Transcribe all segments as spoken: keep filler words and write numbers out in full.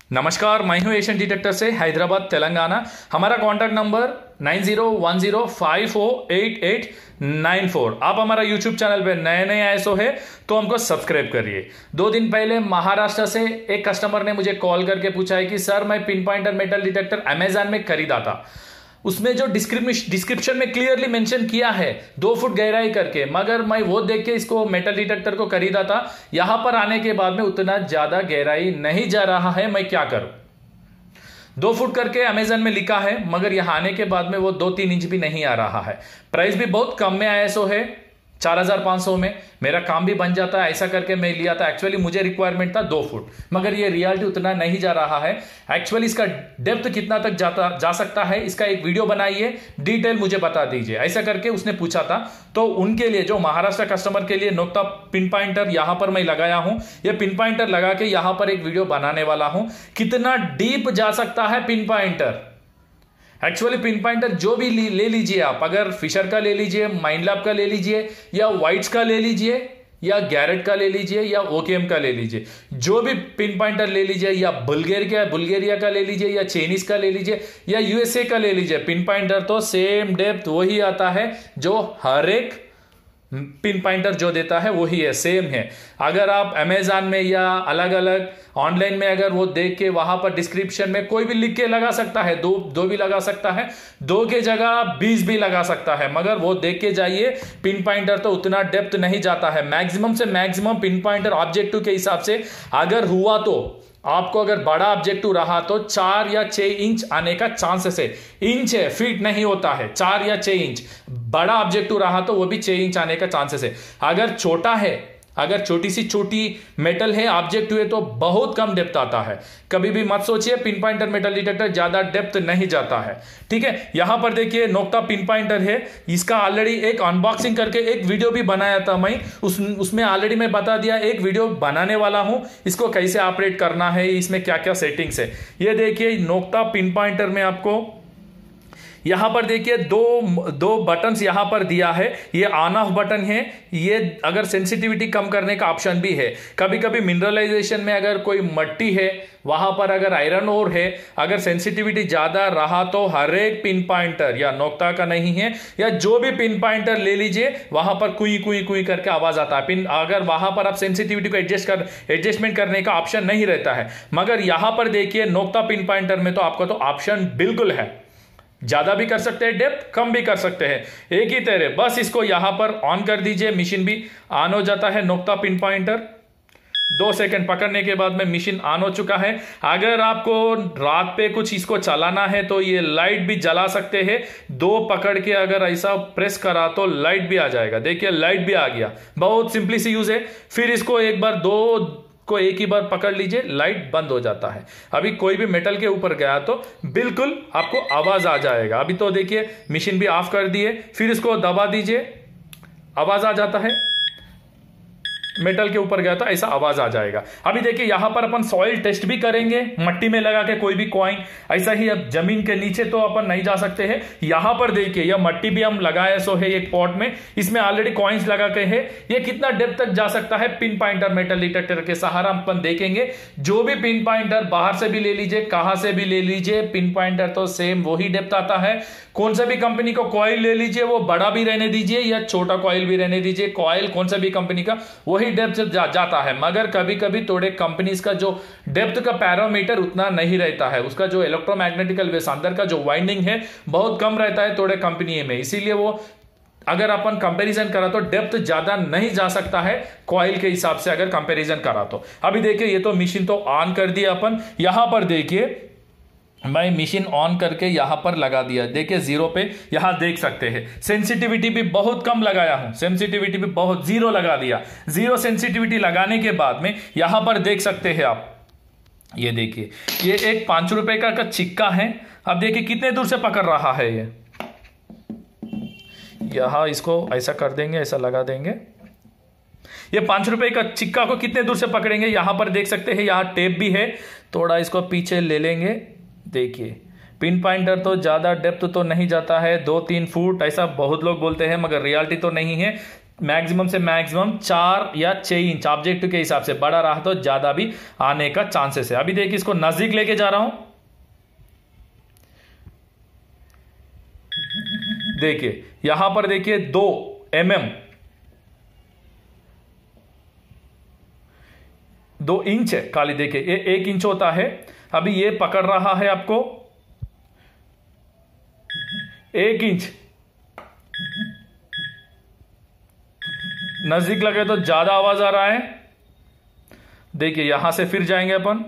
नमस्कार, मैं हूं एशियन डिटेक्टर से हैदराबाद तेलंगाना। हमारा contact number nine zero one zero five four eight eight nine four. आप हमारा यूट्यूब चैनल पे नए नए आए सो है तो हमको सब्सक्राइब करिए। दो दिन पहले महाराष्ट्र से एक कस्टमर ने मुझे कॉल करके पूछा है कि सर मैं pin pointer metal detector Amazon में खरीदा था, उसमें जो डिस्क्रिप्शन में क्लियरली मेंशन किया है दो फुट गहराई करके, मगर मैं वो देख के इसको मेटल डिटेक्टर को खरीदा था। यहां पर आने के बाद में उतना ज्यादा गहराई नहीं जा रहा है, मैं क्या करूं। दो फुट करके अमेजन में लिखा है, मगर यहां आने के बाद में वो दो तीन इंच भी नहीं आ रहा है। प्राइस भी बहुत कम में आया सो है चार हजार पांच सौ में मेरा काम भी बन जाता है। ऐसा करके मैं लिया था। एक्चुअली मुझे रिक्वायरमेंट था दो फुट, मगर ये रियलिटी उतना नहीं जा रहा है। एक्चुअली इसका डेप्थ कितना तक जाता जा सकता है, इसका एक वीडियो बनाइए, डिटेल मुझे बता दीजिए, ऐसा करके उसने पूछा था। तो उनके लिए, जो महाराष्ट्र कस्टमर के लिए नोक्ता पिन पॉइंटर यहां पर मैं लगाया हूं। ये पिन पॉइंटर लगा के यहां पर एक वीडियो बनाने वाला हूं, कितना डीप जा सकता है pin pointer. Actually pin pointer जो भी ले लीजिए आप, अगर फिशर का ले लीजिए, माइंडलैब का ले लीजिए, या वाइट्स का ले लीजिए, या गैरेट का ले लीजिए, या ओकेएम का ले लीजिए, जो भी पिन पॉइंटर ले लीजिए, या बुल्गेरिया बुल्गेरिया का ले लीजिए, या चाइनीज का ले लीजिए, या यूएसए का ले लीजिए, पिन पॉइंटर तो सेम डेप्थ वही आता है जो हर एक पिन पॉइंटर जो देता है वही है, सेम है। अगर आप अमेजॉन में या अलग अलग ऑनलाइन में अगर वो देख के वहां पर डिस्क्रिप्शन में कोई भी लिख के लगा सकता है, दो दो भी लगा सकता है, दो के जगह बीस भी लगा सकता है, मगर वो देख के जाइए। पिन पॉइंटर तो उतना डेप्थ नहीं जाता है। मैक्सिमम से मैक्सिमम पिन पॉइंटर ऑब्जेक्टिव के हिसाब से अगर हुआ तो आपको, अगर बड़ा ऑब्जेक्टिव रहा तो चार या छह इंच आने का चांसेस है। इंच है, फीट नहीं होता है। चार या छह इंच बड़ा ऑब्जेक्टिव रहा तो वो भी छह इंच आने का चांसेस है। अगर छोटा है, अगर छोटी सी छोटी मेटल है, ऑब्जेक्टिव है, तो बहुत कम डेप्थ आता है। कभी भी मत सोचिए पिन पॉइंटर मेटल डिटेक्टर ज्यादा डेप्थ नहीं जाता है। ठीक है, यहां पर देखिए नोक्ता पिन पॉइंटर है। इसका ऑलरेडी एक अनबॉक्सिंग करके एक वीडियो भी बनाया था मैं, उस उसमें ऑलरेडी मैं बता दिया, एक वीडियो बनाने वाला हूं इसको कैसे ऑपरेट करना है, इसमें क्या क्या सेटिंग्स है। ये देखिए नोक्ता पिन पॉइंटर में आपको यहां पर देखिए दो दो बटन्स यहां पर दिया है। ये ऑन ऑफ बटन है। ये अगर सेंसिटिविटी कम करने का ऑप्शन भी है। कभी कभी मिनरलाइजेशन में अगर कोई मट्टी है, वहां पर अगर आयरन ओर है, अगर सेंसिटिविटी ज्यादा रहा तो हर एक पिन पॉइंटर, या नोक्ता का नहीं है, या जो भी पिन पॉइंटर ले लीजिए, वहां पर कुई कुई कुई करके आवाज आता है। पिन अगर वहां पर आप सेंसिटिविटी को एडजस्ट कर एडजस्टमेंट करने का ऑप्शन नहीं रहता है। मगर यहां पर देखिए नोक्ता पिन पॉइंटर में तो आपका तो ऑप्शन बिल्कुल है। ज्यादा भी कर सकते हैं डेप्थ, कम भी कर सकते हैं, एक ही तरह। बस इसको यहां पर ऑन कर दीजिए, मशीन भी ऑन हो जाता है। नोक्ता पिन पॉइंटर दो सेकंड पकड़ने के बाद में मशीन ऑन हो चुका है। अगर आपको रात पे कुछ इसको चलाना है तो ये लाइट भी जला सकते हैं। दो पकड़ के अगर ऐसा प्रेस करा तो लाइट भी आ जाएगा। देखिए लाइट भी आ गया। बहुत सिंपली सी यूज है। फिर इसको एक बार दो को एक ही बार पकड़ लीजिए, लाइट बंद हो जाता है। अभी कोई भी मेटल के ऊपर गया तो बिल्कुल आपको आवाज आ जाएगा। अभी तो देखिए मशीन भी ऑफ कर दिए, फिर इसको दबा दीजिए, आवाज आ जाता है। मेटल के ऊपर गया तो ऐसा आवाज आ जाएगा। अभी देखिए यहां पर अपन सॉइल टेस्ट भी करेंगे, मट्टी में लगा के कोई भी कॉइन। ऐसा ही अब जमीन के नीचे तो अपन नहीं जा सकते हैं। यहां पर देखिए यह मट्टी भी हम लगाए सो है एक पॉट में, इसमें ऑलरेडी कॉइन्स लगा के है। ये कितना डेप्थ तक जा सकता है पिन पॉइंटर मेटल डिटेक्टर के सहारा अपन देखेंगे। जो भी पिन पॉइंटर बाहर से भी ले लीजिए, कहां से भी ले लीजिए, पिन पॉइंटर तो सेम वही डेप्थ आता है। कौन सा भी कंपनी को कॉइल ले लीजिए, वो बड़ा भी रहने दीजिए या छोटा कॉइल भी रहने दीजिए, कॉइल कौन सा भी कंपनी का वही डेप्थ जा, जाता है। मगर कभी कभी थोड़े कंपनीज का जो डेप्थ का पैरामीटर उतना नहीं रहता है, उसका जो इलेक्ट्रोमैग्नेटिकल वेव्स अंदर का जो वाइंडिंग है बहुत कम रहता है थोड़े कंपनी में। इसीलिए वो अगर अपन कंपैरिजन करा तो डेप्थ ज्यादा नहीं जा सकता है कॉइल के हिसाब से, अगर कंपैरिजन करा तो। अभी देखिए ये तो मशीन तो ऑन कर दिया अपन। यहां पर देखिए मैं मशीन ऑन करके यहां पर लगा दिया। देखिए जीरो पे यहां देख सकते हैं। सेंसिटिविटी भी बहुत कम लगाया हूं, सेंसिटिविटी भी बहुत जीरो लगा दिया। जीरो सेंसिटिविटी लगाने के बाद में यहां पर देख सकते हैं आप, ये देखिए ये एक पांच रुपए का, का चिक्का है। अब देखिए कितने दूर से पकड़ रहा है ये। यहां इसको ऐसा कर देंगे, ऐसा लगा देंगे। ये पांच रुपए का चिक्का को कितने दूर से पकड़ेंगे यहां पर देख सकते हैं। यहां टेप भी है, थोड़ा इसको पीछे ले लेंगे। देखिए पिन पॉइंटर तो ज्यादा डेप्थ तो नहीं जाता है, दो तीन फुट ऐसा बहुत लोग बोलते हैं, मगर रियलिटी तो नहीं है। मैक्सिमम से मैक्सिमम चार या छह इंच ऑब्जेक्टिव के हिसाब से बड़ा रहा तो ज्यादा भी आने का चांसेस है। अभी देखिए इसको नजदीक लेके जा रहा हूं, देखिए यहां पर देखिए दो एम एम दो इंच है खाली, देखिए ये एक इंच होता है। अभी ये पकड़ रहा है आपको एक इंच, नजदीक लगे तो ज्यादा आवाज आ रहा है। देखिए यहां से फिर जाएंगे अपन,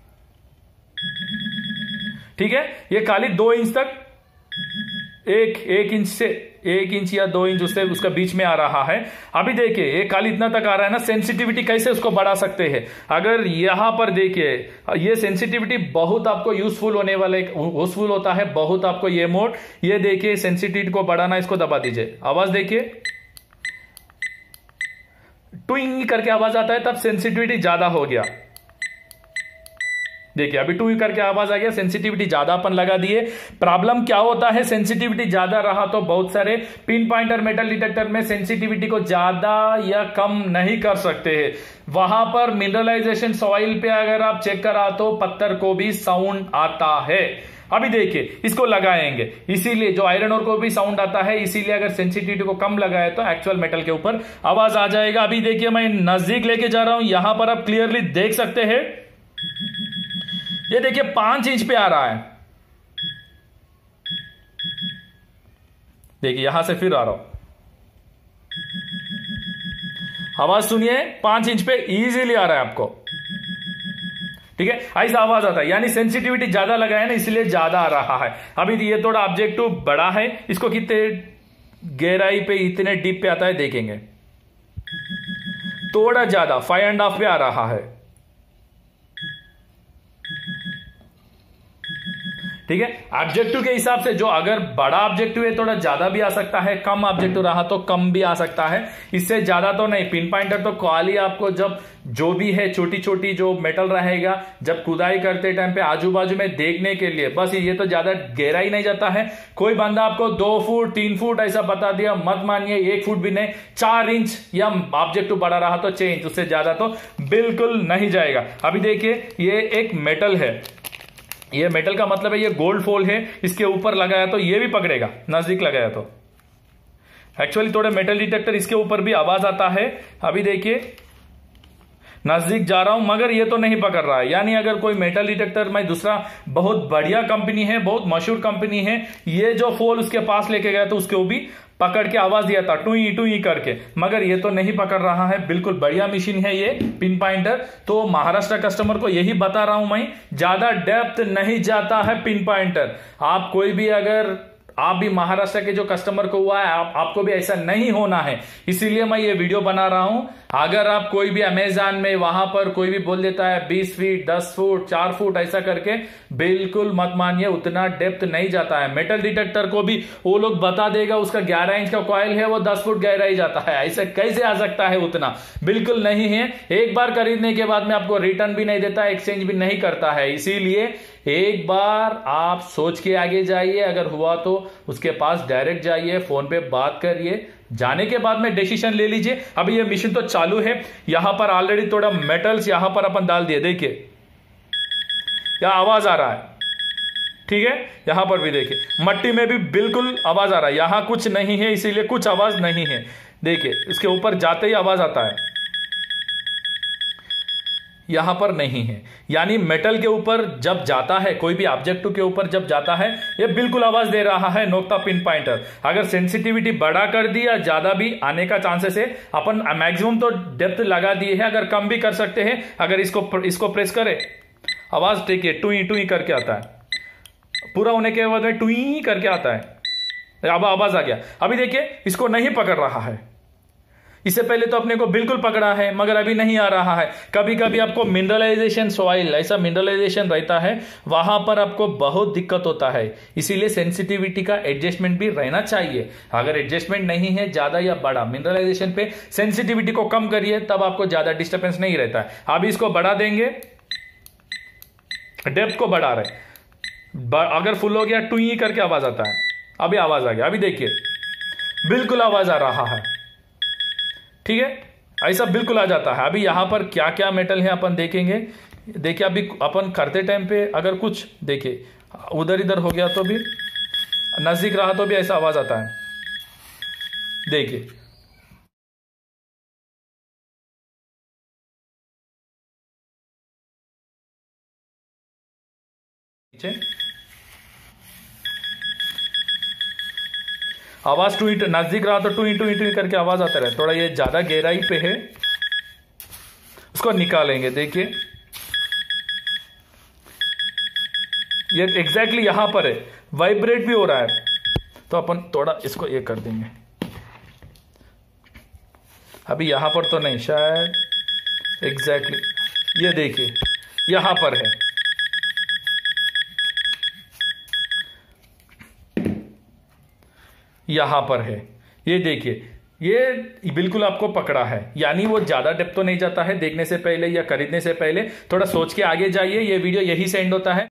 ठीक है, ये खाली दो इंच तक, एक एक इंच से एक इंच या दो इंच उससे उसका बीच में आ रहा है। अभी देखिए ये खाली इतना तक आ रहा है ना, सेंसिटिविटी कैसे उसको बढ़ा सकते हैं। अगर यहां पर देखिए ये सेंसिटिविटी बहुत आपको यूजफुल होने वाला यूजफुल होता है बहुत आपको ये मोड। ये देखिए सेंसिटिविटी को बढ़ाना, इसको दबा दीजिए, आवाज देखिए टुइंग करके आवाज आता है, तब सेंसिटिविटी ज्यादा हो गया। देखिए अभी टू करके आवाज आ गया, सेंसिटिविटी ज्यादा अपन लगा दिए। प्रॉब्लम क्या होता है, सेंसिटिविटी ज्यादा रहा तो बहुत सारे पिन पॉइंटर मेटल डिटेक्टर में सेंसिटिविटी को ज्यादा या कम नहीं कर सकते हैं। वहां पर मिनरलाइजेशन सॉइल पे अगर आप चेक करा तो पत्थर को भी साउंड आता है। अभी देखिए इसको लगाएंगे, इसीलिए जो आयरन और को भी साउंड आता है, इसीलिए अगर सेंसिटिविटी को कम लगाए तो एक्चुअल मेटल के ऊपर आवाज आ जाएगा। अभी देखिए मैं नजदीक लेके जा रहा हूं, यहां पर आप क्लियरली देख सकते हैं, ये देखिए पांच इंच पे आ रहा है। देखिए यहां से फिर आ रहा हूं, आवाज सुनिए, पांच इंच पे इजीली आ रहा है आपको, ठीक है, ऐसा आवाज आता है। यानी सेंसिटिविटी ज्यादा लगाया ना, इसलिए ज्यादा आ रहा है। अभी ये थोड़ा ऑब्जेक्टिव बड़ा है, इसको कितने गहराई पे इतने डीप पे आता है देखेंगे, थोड़ा ज्यादा फाइव एंड हाफ पे आ रहा है, ठीक है। ऑब्जेक्टिव के हिसाब से जो अगर बड़ा ऑब्जेक्टिव है थोड़ा ज्यादा भी आ सकता है, कम ऑब्जेक्टिव रहा तो कम भी आ सकता है, इससे ज्यादा तो नहीं। पिन पॉइंटर तो खाली आपको जब जो भी है छोटी छोटी जो मेटल रहेगा, जब खुदाई करते टाइम पे आजू बाजू में देखने के लिए, बस ये तो ज्यादा गहराई नहीं जाता है। कोई बंदा आपको दो फुट तीन फुट ऐसा बता दिया, मत मानिए, एक फुट भी नहीं, चार इंच या ऑब्जेक्टिव बड़ा रहा तो छह इंच, उससे ज्यादा तो बिल्कुल नहीं जाएगा। अभी देखिए ये एक मेटल है, ये मेटल का मतलब है ये गोल्ड फॉल है, इसके ऊपर लगाया तो ये भी पकड़ेगा, नजदीक लगाया तो। एक्चुअली थोड़े मेटल डिटेक्टर इसके ऊपर भी आवाज आता है। अभी देखिए नजदीक जा रहा हूं मगर ये तो नहीं पकड़ रहा है। यानी अगर कोई मेटल डिटेक्टर में दूसरा बहुत बढ़िया कंपनी है, बहुत मशहूर कंपनी है, ये जो फॉल उसके पास लेके गया तो उसको भी पकड़ के आवाज दिया था टुई टुई करके, मगर ये तो नहीं पकड़ रहा है। बिल्कुल बढ़िया मशीन है ये पिन पॉइंटर। तो महाराष्ट्र कस्टमर को यही बता रहा हूं मैं, ज्यादा डेप्थ नहीं जाता है पिन पॉइंटर। आप कोई भी अगर आप भी महाराष्ट्र के जो कस्टमर को हुआ है, आप, आपको भी ऐसा नहीं होना है, इसीलिए मैं ये वीडियो बना रहा हूं। अगर आप कोई भी अमेज़न में वहां पर कोई भी बोल देता है बीस फीट दस फुट चार फुट ऐसा करके, बिल्कुल मत मानिए, उतना डेप्थ नहीं जाता है। मेटल डिटेक्टर को भी वो लोग बता देगा उसका ग्यारह इंच का कॉइल है, वो दस फुट गहरा ही जाता है, ऐसा कैसे आ सकता है उतना? बिल्कुल नहीं है। एक बार खरीदने के बाद में आपको रिटर्न भी नहीं देता, एक्सचेंज भी नहीं करता है। इसीलिए एक बार आप सोच के आगे जाइए, अगर हुआ तो उसके पास डायरेक्ट जाइए, फोन पे बात करिए, जाने के बाद में डिसीजन ले लीजिए। अभी ये मशीन तो चालू है, यहां पर ऑलरेडी थोड़ा मेटल्स यहां पर अपन डाल दिए, देखिए यहां आवाज आ रहा है, ठीक है। यहां पर भी देखिए मट्टी में भी बिल्कुल आवाज आ रहा है, यहां कुछ नहीं है इसीलिए कुछ आवाज नहीं है। देखिए इसके ऊपर जाते ही आवाज आता है, यहां पर नहीं है। यानी मेटल के ऊपर जब जाता है, कोई भी ऑब्जेक्टिव के ऊपर जब जाता है, ये बिल्कुल आवाज दे रहा है नोक्ता पिन पॉइंटर। अगर सेंसिटिविटी बढ़ा कर दी या ज्यादा भी आने का चांसेस है। अपन मैक्सिमम तो डेप्थ लगा दिए है, अगर कम भी कर सकते हैं। अगर इसको इसको प्रेस करे, आवाज देखिए टुई टुई करके आता है, पूरा होने के बाद में टुई करके आता है, अब आवाज आ गया। अभी देखिए इसको नहीं पकड़ रहा है, इससे पहले तो अपने को बिल्कुल पकड़ा है मगर अभी नहीं आ रहा है। कभी कभी आपको मिनरलाइजेशन सॉइल, ऐसा मिनरलाइजेशन रहता है, वहां पर आपको बहुत दिक्कत होता है। इसीलिए सेंसिटिविटी का एडजस्टमेंट भी रहना चाहिए। अगर एडजस्टमेंट नहीं है ज्यादा या बड़ा मिनरलाइजेशन पे, सेंसिटिविटी को कम करिए, तब आपको ज्यादा डिस्टर्बेंस नहीं रहता है। अभी इसको बढ़ा देंगे, डेप्थ को बढ़ा रहे, अगर फुल हो गया टुई करके आवाज आता है, अभी आवाज आ गया। अभी देखिए बिल्कुल आवाज आ रहा है, ठीक है, ऐसा बिल्कुल आ जाता है। अभी यहाँ पर क्या क्या मेटल है अपन देखेंगे। देखिए अभी अपन करते टाइम पे अगर कुछ देखिए उधर इधर हो गया तो भी, नजदीक रहा तो भी ऐसा आवाज आता है। देखिए आवाज टू इंटू, नजदीक रहा तो टू इंटू इंटू करके आवाज आता रहे। थोड़ा ये ज्यादा गहराई पे है, उसको निकालेंगे। देखिए ये एग्जैक्टली यहां पर है, वाइब्रेट भी हो रहा है, तो अपन थोड़ा इसको ये कर देंगे। अभी यहां पर तो नहीं, शायद एग्जैक्टली ये देखिए यहां पर है। यहां पर है, ये देखिए ये बिल्कुल आपको पकड़ा है। यानी वो ज्यादा डेप्थ तो नहीं जाता है। देखने से पहले या खरीदने से पहले थोड़ा सोच के आगे जाइए। ये वीडियो यही से एंड होता है।